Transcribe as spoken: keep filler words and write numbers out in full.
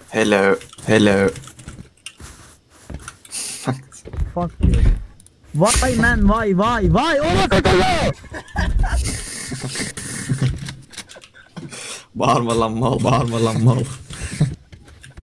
Hello. Hello. Fuck you. Why man? Why? Why? Why? Orası Bağırma lan mal, bağırma lan mal.